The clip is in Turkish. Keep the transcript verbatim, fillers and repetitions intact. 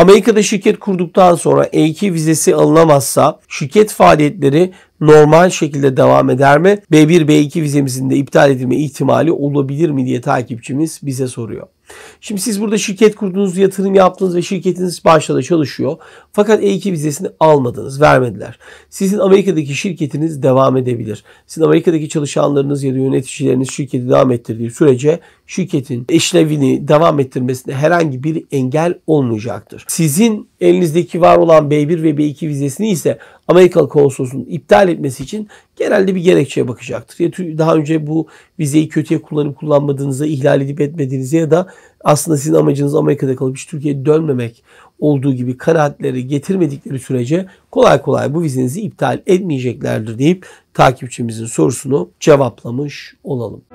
Amerika'da şirket kurduktan sonra E iki vizesi alınamazsa şirket faaliyetleri normal şekilde devam eder mi? B bir B iki vizemizin de iptal edilme ihtimali olabilir mi diye takipçimiz bize soruyor. Şimdi siz burada şirket kurdunuz, yatırım yaptınız ve şirketiniz başta da çalışıyor. Fakat E iki vizesini almadınız, vermediler. Sizin Amerika'daki şirketiniz devam edebilir. Sizin Amerika'daki çalışanlarınız ya da yöneticileriniz şirketi devam ettirdiği sürece şirketin işlevini devam ettirmesine herhangi bir engel olmayacaktır. Sizin elinizdeki var olan B bir ve B iki vizesini ise Amerikalı konsolosunun iptal etmesi için genelde bir gerekçeye bakacaktır. Ya daha önce bu vizeyi kötüye kullanıp kullanmadığınızda, ihlal edip etmediğinizde ya da aslında sizin amacınız Amerika'da kalıp hiç Türkiye'ye dönmemek olduğu gibi kanaatleri getirmedikleri sürece kolay kolay bu vizenizi iptal etmeyeceklerdir deyip takipçimizin sorusunu cevaplamış olalım.